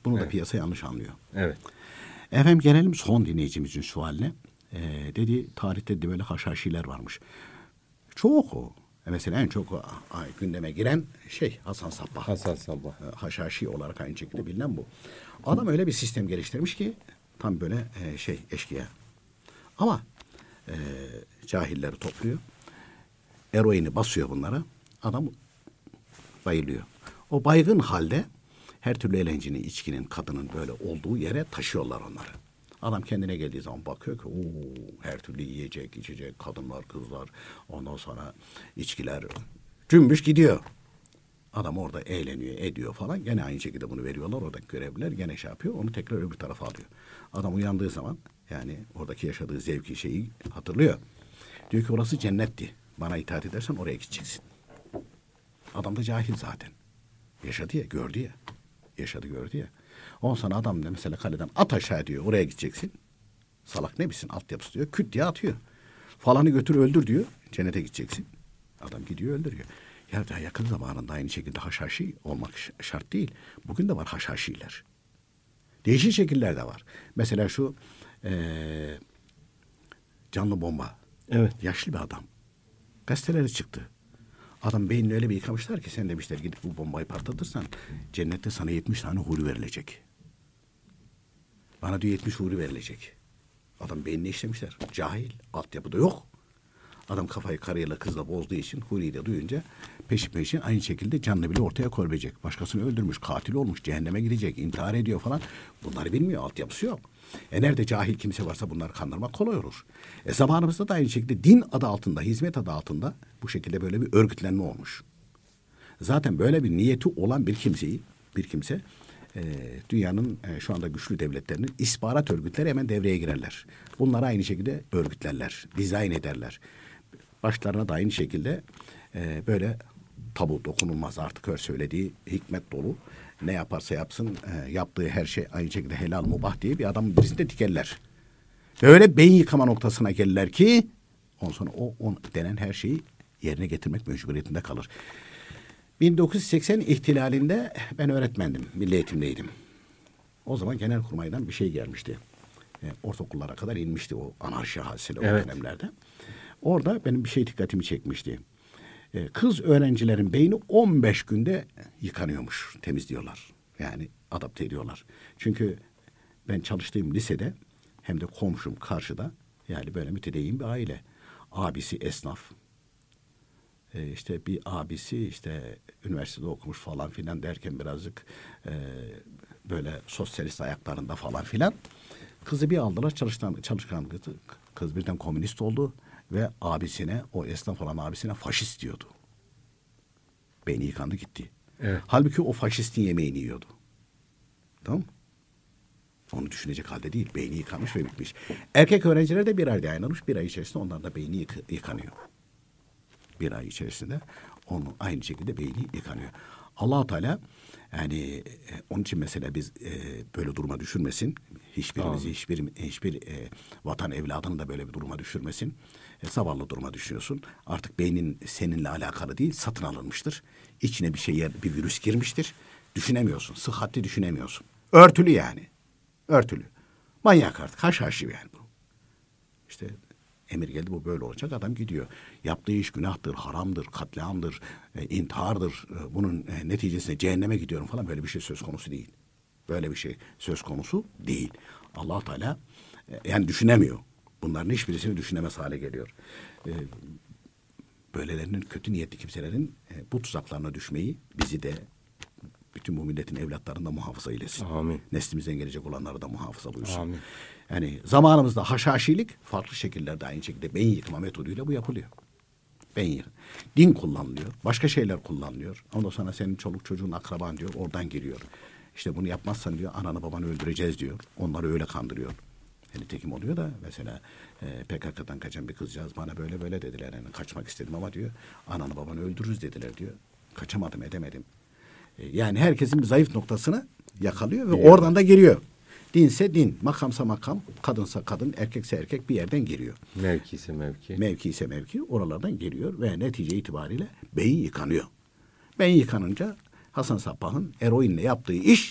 Bunu evet. da piyasa yanlış anlıyor. Evet. Efendim gelelim son dinleyicimizin sualine. Ee, dedi tarihte de böyle haşhaşiler varmış. Çok o. Mesela en çok o, ay, gündeme giren şey Hasan Sabbah. Hasan Sabbah. Haşhaşi olarak aynı şekilde bilinen bu. Adam öyle bir sistem geliştirmiş ki tam böyle e, şey eşkıya. Ama e, cahilleri topluyor. Eroini basıyor bunlara. Adam bayılıyor. O baygın halde her türlü eğlencenin, içkinin, kadının böyle olduğu yere taşıyorlar onları. Adam kendine geldiği zaman bakıyor ki ooo her türlü yiyecek, içecek, kadınlar, kızlar, ondan sonra içkiler cümbüş gidiyor. Adam orada eğleniyor, ediyor falan. Gene aynı şekilde bunu veriyorlar. Oradaki görevliler gene şey yapıyor. Onu tekrar öbür tarafa alıyor. Adam uyandığı zaman yani oradaki yaşadığı zevki şeyi hatırlıyor. Diyor ki orası cennetti. Bana itaat edersen oraya gideceksin. Adam da cahil zaten. Yaşadı ya, gördü ya. Yaşadı, gördü ya. Ondan sonra adam da mesela kaleden at aşağı diyor. Oraya gideceksin. Salak ne bilsin altyapısı diyor. Küt diye atıyor. Falanı götür öldür diyor. Cennete gideceksin. Adam gidiyor öldürüyor. Ya daha yakın zamanında aynı şekilde haşhaşi olmak şart değil. Bugün de var haşhaşiler. Değişik şekiller de var. Mesela şu ee, canlı bomba. Evet. Yaşlı bir adam. Gazeteleri çıktı. Adam beynini öyle bir yıkamışlar ki sen demişler gidip bu bombayı patlatırsan cennette sana yetmiş tane huri verilecek. Bana diyor yetmiş huri verilecek. Adam beynini işlemişler. Cahil. Altyapıda yok. Adam kafayı karıyla kızla bozduğu için huriyi de duyunca peşi peşin aynı şekilde canını bile ortaya koyacak. Başkasını öldürmüş, katil olmuş, cehenneme gidecek, intihar ediyor falan. Bunları bilmiyor, altyapısı yok. E nerede cahil kimse varsa bunları kandırmak kolay olur. E zamanımızda da aynı şekilde din adı altında, hizmet adı altında bu şekilde böyle bir örgütlenme olmuş. Zaten böyle bir niyeti olan bir kimseyi, bir kimse e, dünyanın e, şu anda güçlü devletlerinin istihbarat örgütleri hemen devreye girerler. Bunları aynı şekilde örgütlerler, dizayn ederler. Başlarına da aynı şekilde e, böyle tabu dokunulmaz artık her söylediği hikmet dolu. Ne yaparsa yapsın e, yaptığı her şey aynı şekilde helal mubah diye bir adamın birisinde dikerler. Böyle beyin yıkama noktasına gelirler ki ondan sonra o on denen her şeyi yerine getirmek mecburiyetinde kalır. bin dokuz yüz seksen ihtilalinde ben öğretmendim, milli eğitimdeydim. O zaman Genelkurmay'dan bir şey gelmişti. E, ortaokullara kadar inmişti o anarşi hadiseleri evet. o dönemlerde. Orada benim bir şey dikkatimi çekmişti. Ee, kız öğrencilerin beyni on beş günde yıkanıyormuş, temizliyorlar. Yani adapte ediyorlar. Çünkü ben çalıştığım lisede hem de komşum karşıda yani böyle mütedeyyin bir aile. Abisi esnaf. Ee, işte bir abisi işte üniversitede okumuş falan filan derken birazcık e, böyle sosyalist ayaklarında falan filan. Kızı bir aldılar çalışkan, çalışkan kızı. Kız birden komünist oldu. Ve abisine, o esnaf olan abisine faşist diyordu. Beyni yıkandı gitti. Evet. Halbuki o faşistin yemeğini yiyordu. Tamam mı? Onu düşünecek halde değil. Beyni yıkanmış ve bitmiş. Erkek öğrenciler de bir ayda ayrılmış. Bir ay içerisinde onların da beyni yık- yıkanıyor. Bir ay içerisinde onun aynı şekilde beyni yıkanıyor. Allah-u Teala yani e, onun için mesela biz e, böyle duruma düşürmesin. Hiçbirimizi, hiçbir, hiçbir e, vatan evladını da böyle bir duruma düşürmesin. E, zavallı duruma düşüyorsun. Artık beynin seninle alakalı değil, satın alınmıştır. İçine bir şey, bir virüs girmiştir. Düşünemiyorsun, sıhhatli düşünemiyorsun. Örtülü yani. Örtülü. Manyak artık, haşhaşi yani bu. İşte emir geldi bu böyle olacak, adam gidiyor. Yaptığı iş günahtır, haramdır, katliamdır, e, intihardır. E, bunun e, neticesinde cehenneme gidiyorum falan böyle bir şey söz konusu değil. Böyle bir şey söz konusu değil. Allah Teala e, yani düşünemiyor. Bunların hiçbirisini düşünemez hale geliyor. E, böylelerinin kötü niyetli kimselerin e, bu tuzaklarına düşmeyi bizi de bütün bu milletin evlatlarını da muhafaza eylesin. Amin. Neslimizden gelecek olanları da muhafaza buyursun. Amin. Yani zamanımızda haşhaşilik farklı şekillerde aynı şekilde beyin yıkama metoduyla bu yapılıyor. Beyin yıkama. Din kullanılıyor. Başka şeyler kullanılıyor. Ondan sonra senin çoluk çocuğun akraban diyor. Oradan giriyor. İşte bunu yapmazsan diyor ananı babanı öldüreceğiz diyor. Onları öyle kandırıyor. Yani tekim oluyor da mesela e, P K K'dan kaçan bir kızcağız bana böyle böyle dediler. Yani kaçmak istedim ama diyor ananı babanı öldürürüz dediler diyor. Kaçamadım edemedim. E, yani herkesin bir zayıf noktasını yakalıyor ve evet. Oradan da giriyor. Dinse din, makamsa makam, kadınsa kadın, erkekse erkek bir yerden giriyor. Mevki ise mevki. Mevki ise mevki oralardan geliyor ve netice itibariyle beyin yıkanıyor. Beyin yıkanınca Hasan Sabbah'ın eroinle yaptığı iş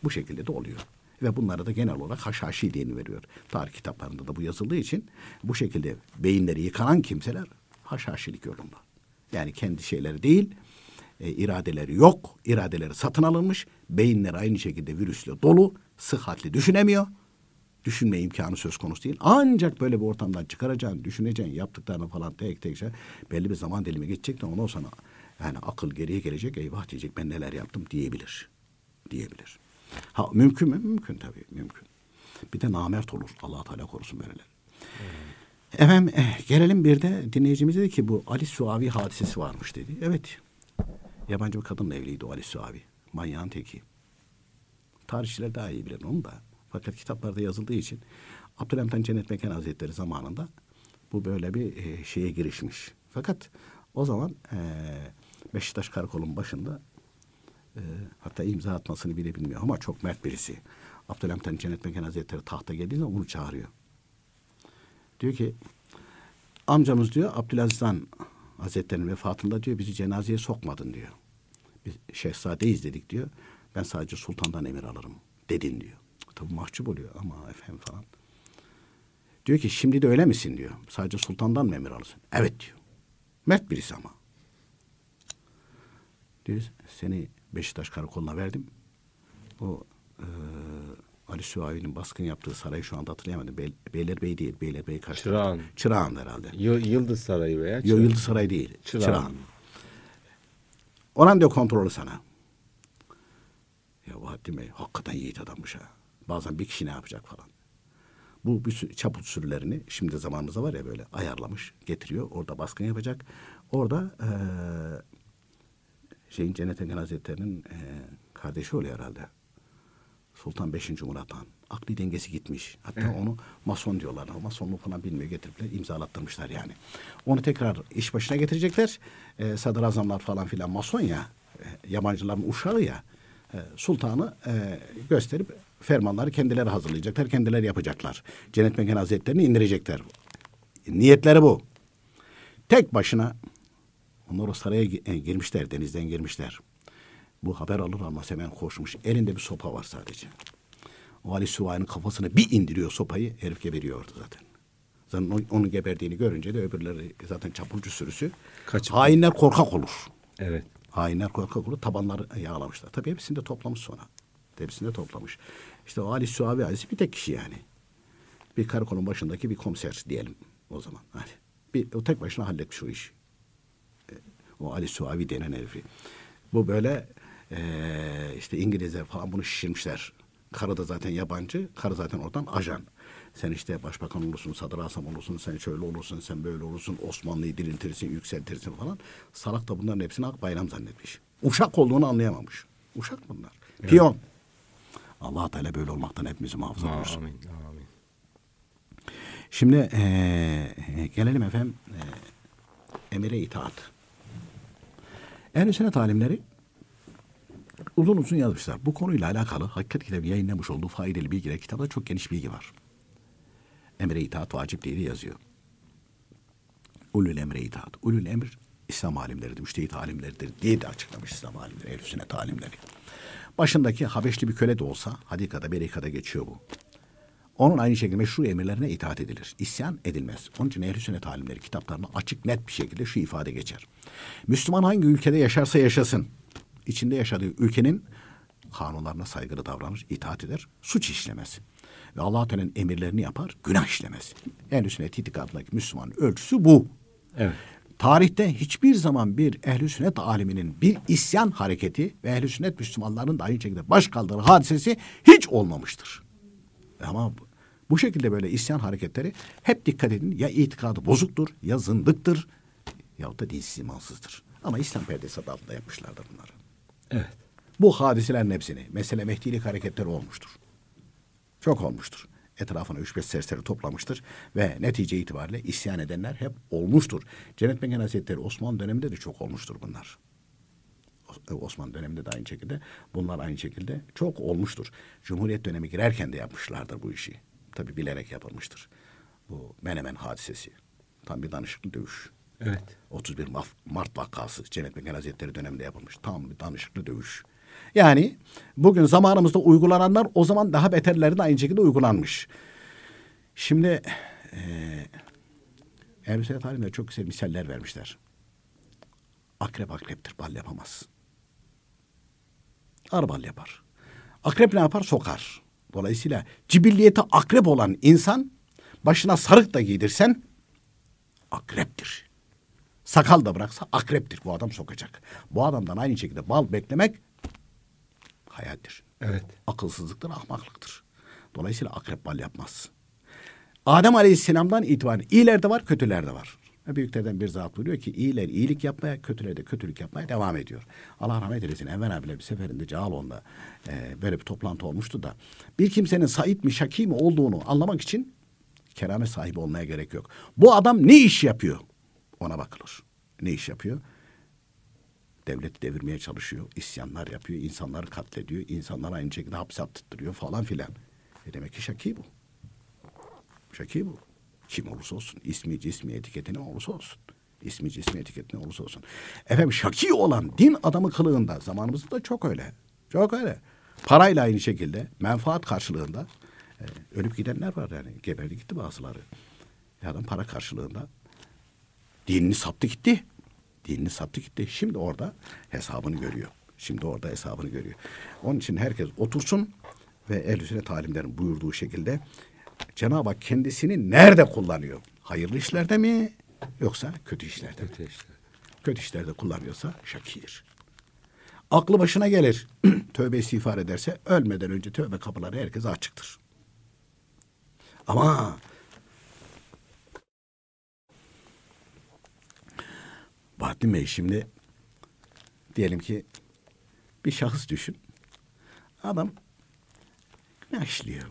Bu şekilde de oluyor. Ve bunlara da genel olarak haşhaşi diye veriyor. Tarih kitaplarında da bu yazıldığı için bu şekilde beyinleri yıkanan kimseler haşhaşilik yolunda. Yani kendi şeyleri değil, e, iradeleri yok, iradeleri satın alınmış, beyinleri aynı şekilde virüsle dolu, sıhhatli düşünemiyor. Düşünme imkanı söz konusu değil. Ancak böyle bir ortamdan çıkaracağını, düşüneceğin, yaptıklarını falan tek tek şey, belli bir zaman dilimi geçecek de ondan sonra yani akıl geriye gelecek, eyvah diyecek, ben neler yaptım diyebilir. Diyebilir. Ha mümkün mü? Mümkün tabii, mümkün. Bir de namert olur. Allah Teala korusun böyleler. Hmm. Efendim eh, gelelim bir de dinleyicimiz dedi ki bu Ali Suavi hadisesi varmış dedi. Evet. Yabancı bir kadınla evliydi o Ali Suavi. Manyağın teki. Tarihçiler daha iyi bilir onu da. Fakat kitaplarda yazıldığı için Abdülhamit Han Cennet Mekan Hazretleri zamanında bu böyle bir e, şeye girişmiş. Fakat o zaman e, Beşiktaş Karakol'un başında e, hatta imza atmasını bile bilmiyor ama çok mert birisi. Abdülhamit Han Cennet Mekan Hazretleri tahta geldiği zaman onu çağırıyor. Diyor ki amcamız diyor Abdülaziz Han Hazretleri'nin vefatında diyor bizi cenazeye sokmadın diyor. Biz şehzadeyiz dedik diyor. Ben sadece sultandan emir alırım dedin diyor. Tabii mahcup oluyor ama efendim falan. Diyor ki şimdi de öyle misin diyor. Sadece sultandan mı emir alırsın? Evet diyor. Mert birisi ama. Diyor seni Beşiktaş Karakolu'na verdim. O e, Ali Suavi'nin baskın yaptığı sarayı şu anda hatırlayamadım. Bey, Beylerbeyi değil. Beylerbeyi kaç Çırağan. Çırağan herhalde. Y- Yıldız Sarayı veya Yok Yıldız Sarayı değil. Çırağan. Çırağan. Oran diyor kontrolü sana. Ya Bahattin Bey hakikaten yiğit adammış ha. Bazen bir kişi ne yapacak falan. Bu bir sürü, çaput sürülerini şimdi zamanımızda var ya böyle ayarlamış getiriyor. Orada baskın yapacak. Orada ee, şeyin Cennet Mekan Hazretleri'nin ee, kardeşi oluyor herhalde. Sultan beşinci Murat Han. Akli dengesi gitmiş. Hatta evet. Onu mason diyorlar. O masonluğu falan bilmiyor getirip imzalattırmışlar yani. Onu tekrar iş başına getirecekler. Ee, sadrazamlar falan filan mason ya. E, yabancıların uşağı ya. E, sultanı e, gösterip fermanları kendileri hazırlayacaklar. Kendileri yapacaklar. Cennet Mekan Hazretleri'ni indirecekler. Niyetleri bu. Tek başına onlar o saraya girmişler. Denizden girmişler. Bu haber alır almaz hemen koşmuş. Elinde bir sopa var sadece. O Ali Suavi'nin kafasına bir indiriyor sopayı. Herif geberiyordu zaten. Zaten onun, onun geberdiğini görünce de öbürleri zaten çapulcu sürüsü. Kaçıp hainler korkak olur. Evet. Hainler korkak olur. Tabanları yağlamışlar. Tabii hepsini de toplamış sonra. Hepsini de toplamış. İşte o Ali Suavi ailesi bir tek kişi yani. Bir karakolun başındaki bir komiser diyelim o zaman. Hani bir, o tek başına halletmiş o işi. O Ali Suavi denen herifi. Bu böyle Ee, işte İngilizler falan bunu şişirmişler. Karı da zaten yabancı. Karı zaten oradan ajan. Sen işte başbakan olursun, sadrazam olursun, sen şöyle olursun, sen böyle olursun, Osmanlı'yı diriltirsin, yükseltirsin falan. Salak da bunların hepsini Akbayram zannetmiş. Uşak olduğunu anlayamamış. Uşak bunlar. Evet. Piyon. Allah Teala böyle olmaktan hepimizi muhafaza buyursun. Amin, amin. Şimdi ee, gelelim efendim ee, emire itaat. Ehl-i sünnet alimleri uzun uzun yazmışlar. Bu konuyla alakalı Hakikat kitabı yayınlamış olduğu faydalı bilgiler kitapta çok geniş bilgi var. Emre itaat vacip diye yazıyor. Ulul emre itaat. Ulul emir İslam alimleridir, müştehit alimleridir diye de açıklamış İslam alimleri, ehl-i sünnet alimleri. Başındaki Habeşli bir köle de olsa hadikada berikada geçiyor bu. Onun aynı şekilde meşru emirlerine itaat edilir. İsyan edilmez. Onun için ehl-i sünnet alimleri kitaplarına açık net bir şekilde şu ifade geçer. Müslüman hangi ülkede yaşarsa yaşasın, içinde yaşadığı ülkenin kanunlarına saygılı davranır, itaat eder, suç işlemez. Ve Allah-u Teala'nın emirlerini yapar, günah işlemez. Ehl-i sünnet itikadındaki Müslüman ölçüsü bu. Evet. Tarihte hiçbir zaman bir ehl-i sünnet aliminin bir isyan hareketi ve ehl-i sünnet Müslümanların da aynı şekilde baş kaldırı hadisesi hiç olmamıştır. Ama bu şekilde böyle isyan hareketleri hep dikkat edin ya itikadı bozuktur, ya zındıktır, yahut da dinsiz imansızdır. Ama İslam perdesi adı altında yapmışlardır bunları. Evet. Bu hadiselerin hepsini, mesele Mehdilik hareketleri olmuştur. Çok olmuştur. Etrafına üç beş serseri toplamıştır ve netice itibariyle isyan edenler hep olmuştur. Cennet Mekan Hazretleri Osmanlı döneminde de çok olmuştur bunlar. Osmanlı döneminde de aynı şekilde, bunlar aynı şekilde çok olmuştur. Cumhuriyet dönemi girerken de yapmışlardır bu işi. Tabii bilerek yapılmıştır. Bu Menemen hadisesi. Tam bir danışıklı dövüş. Evet. otuz bir Mart vakası Cennet Mekan Hazretleri döneminde yapılmış. Tam bir danışıklı dövüş. Yani bugün zamanımızda uygulananlar o zaman daha beterleri de aynı şekilde uygulanmış. Şimdi e, Ehl-i Sünnet alimler çok güzel misaller vermişler. Akrep akreptir, bal yapamaz. Arı bal yapar. Akrep ne yapar? Sokar. Dolayısıyla cibilliyeti akrep olan insan başına sarık da giydirsen akreptir. Sakal da bıraksa akreptir. Bu adam sokacak. Bu adamdan aynı şekilde bal beklemek hayaldir. Evet. Akılsızlıktır, ahmaklıktır. Dolayısıyla akrep bal yapmaz. Adem Aleyhisselam'dan itibaren iyiler de var, kötüler de var. Büyüklerden bir zat buyuruyor ki iyiler iyilik yapmaya, kötüler de kötülük yapmaya devam ediyor. Allah rahmet eylesin. Enver abiyle bir seferinde Cağaloğlu'nda e, böyle bir toplantı olmuştu da bir kimsenin Said mi Şaki mi olduğunu anlamak için keramet sahibi olmaya gerek yok. Bu adam ne iş yapıyor? Ona bakılır. Ne iş yapıyor? Devleti devirmeye çalışıyor, isyanlar yapıyor, insanları katlediyor, insanları aynı şekilde hapse attırtıyor falan filan. E demek ki Şaki bu. Şaki bu. Kim olursa olsun. İsmi, cismi, etiketi ne olursa olsun. İsmi, cismi, etiketi ne olursa olsun. Efendim şaki olan din adamı kılığında zamanımızda da çok öyle. Çok öyle. Parayla aynı şekilde menfaat karşılığında e, ölüp gidenler var yani. Geberdi gitti bazıları. Ya adam para karşılığında dinini sattı gitti. Dinini sattı gitti. Şimdi orada hesabını görüyor. Şimdi orada hesabını görüyor. Onun için herkes otursun ve Ehl-i Sünnet alimlerin buyurduğu şekilde Cenab-ı Hak kendisini nerede kullanıyor? Hayırlı işlerde mi yoksa kötü işlerde mi? Kötü işler. Kötü işlerde kullanıyorsa şakir. Aklı başına gelir. Tövbe istiğfar ederse ölmeden önce tövbe kapıları herkese açıktır. Ama Bahattin Bey şimdi diyelim ki bir şahıs düşün. Adam günah işliyor.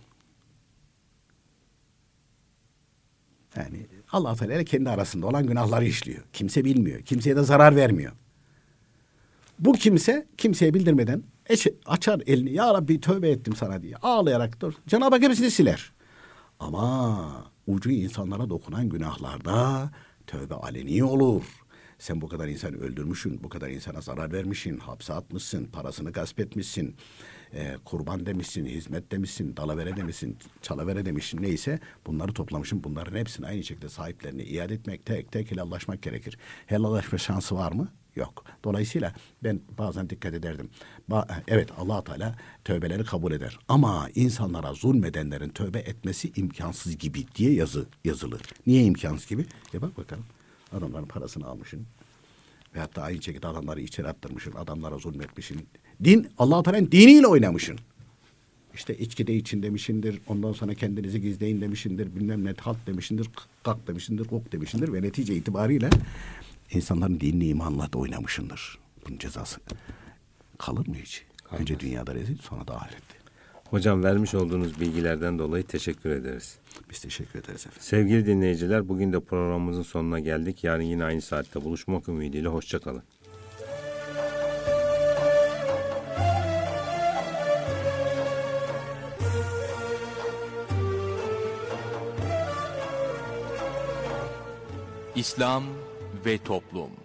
Yani Allah Teala ile kendi arasında olan günahları işliyor. Kimse bilmiyor. Kimseye de zarar vermiyor. Bu kimse kimseye bildirmeden eşe, açar elini. Ya Rabbi tövbe ettim sana diye. Ağlayarak dur. Cenab-ı Hak hepsini siler. Ama ucu insanlara dokunan günahlarda tövbe aleni olur. Sen bu kadar insan öldürmüşsün, bu kadar insana zarar vermişsin, hapse atmışsın, parasını gasp etmişsin, e, kurban demişsin, hizmet demişsin, dalavere demişsin, çalavere demişsin, neyse bunları toplamışsın. Bunların hepsini aynı şekilde sahiplerine iade etmek, tek tek helallaşmak gerekir. Helallaşma şansı var mı? Yok. Dolayısıyla ben bazen dikkat ederdim. Ba- evet Allah Teala tövbeleri kabul eder. Ama insanlara zulmedenlerin tövbe etmesi imkansız gibi diye yazı yazılı. Niye imkansız gibi? E bak bakalım. Adamların parasını almışsın. Ve hatta aynı şekilde adamları içeri attırmışsın. Adamlara zulmetmişsin. Din, Allah-u Teala'nın diniyle oynamışsın. İşte içkide için demişindir. Ondan sonra kendinizi gizleyin demişindir. Bilmem ne halt demişindir. Kalk demişindir. Kok demişindir. Ve netice itibariyle insanların dinini imanla da oynamışsındır. Bunun cezası kalır mı hiç? Kalmaz. Önce dünyada rezil, sonra da ahirette. Hocam vermiş olduğunuz bilgilerden dolayı teşekkür ederiz. Biz teşekkür ederiz efendim. Sevgili dinleyiciler, bugün de programımızın sonuna geldik. Yarın yine aynı saatte buluşmak ümidiyle hoşça kalın. İslam ve Toplum.